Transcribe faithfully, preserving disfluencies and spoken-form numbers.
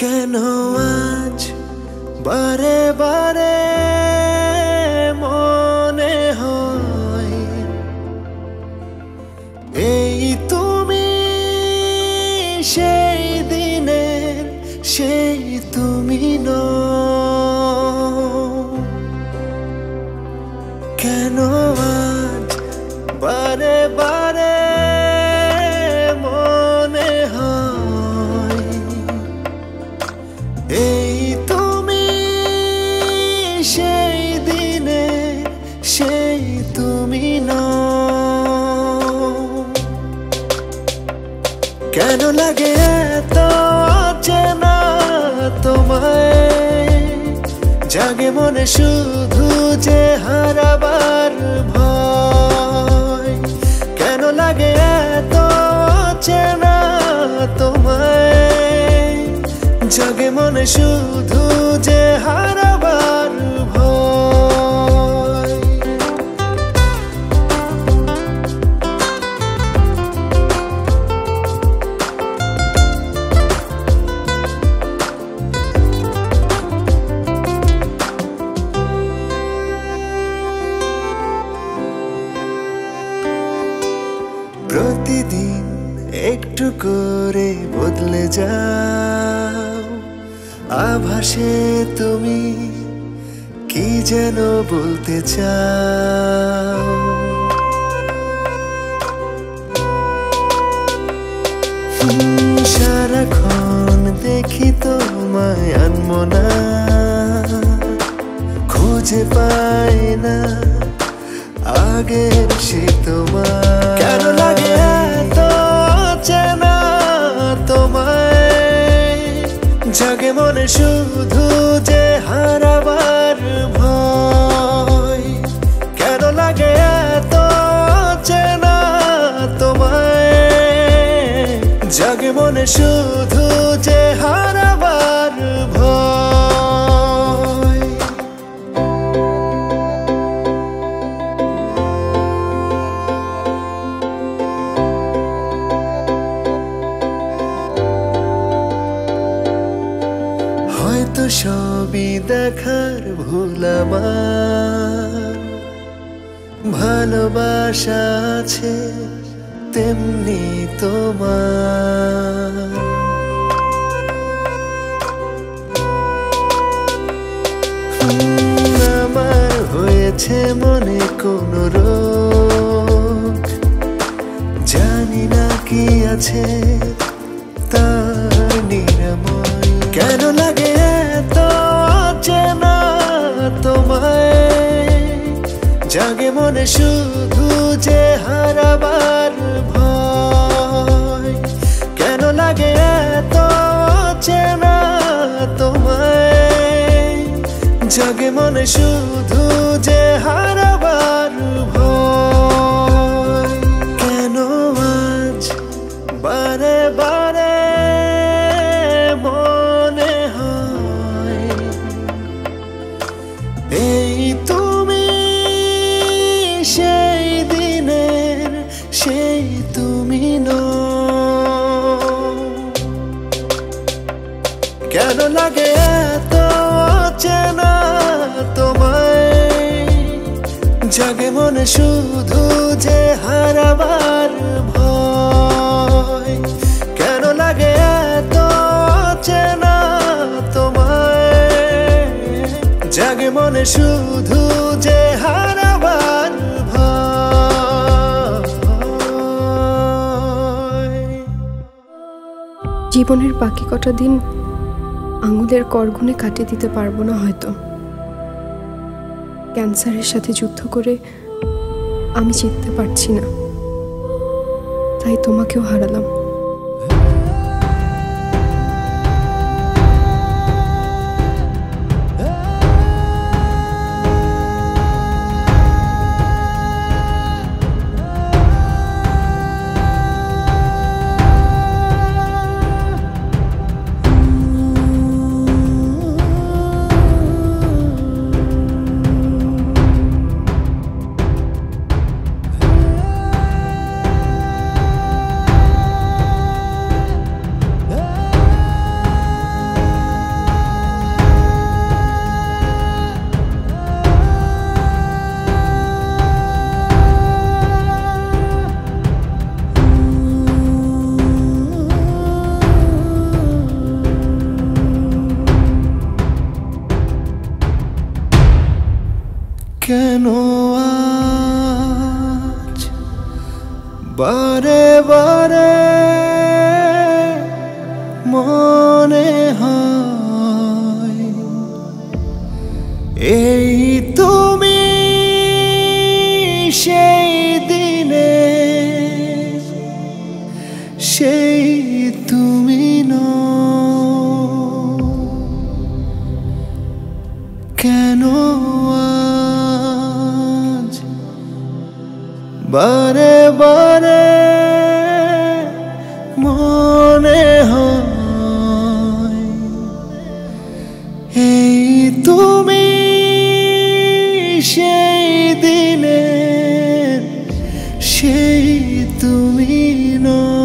কেন আজ বারে বারে মনে হয় এই তুমি সেই দিনের সেই তুমি নও। কেন আজ বারে বারে মনে হয় এই তুমি সেই দিনের সেই তুমি নও। কেন লাগে এত চেনা তোমায়, জাগে মনে শুধু যে হারাবার ভয়। কেন লাগে এত চেনা তোমায়, জাগে মনে শুধু যে হারাবার ভয়। প্রতিদিন একটু করে বদলে যাও, আভাসে তুমি কি যেন বলতে চাও। সারাক্ষণ দেখি তোমায় আনমনা, খুঁজে পাই না আগের সে তোমার। কেন লাগে এত চেনা তোমায়, জাগে মনে শুধু যে হারাবার ভয়। কেন লাগে এত চেনা তোমায়, জাগে মনে শুধু যে হারাবার ভয়। হয়তো সবই দেখার ভুল আমার, ভালোবাসা আছে তেমনি তোমার। আমার হয়েছে মনে কোন রোগ, জানি না কি আছে তার নিরাময়। কেন লাগে এত চেনা তোমায়, জাগে মনে শুধু যে হারাবার ভয়। কেন লাগে এত চেনা তোমায়, জাগে মনে শুধু যে হারাবার ভয়। কেন আজ বারে বারে মনে হয় এই তুমি সেই দিনের সেই তুমি নও। কেন লাগে এত চেনা তোমায়, জাগে মনে শুধু যে হারাবার ভয়। কেন লাগে এত চেনা তোমায়, জাগে মনে শুধু যে হারাবার ভয়। জীবনের বাকি কটা দিন আঙুলের করগুনে কাটিয়ে দিতে পারবো না হয়তো। ক্যান্সারের সাথে যুদ্ধ করে আমি জিততে পারছি না, তাই তোমাকেও হারালাম। নয়।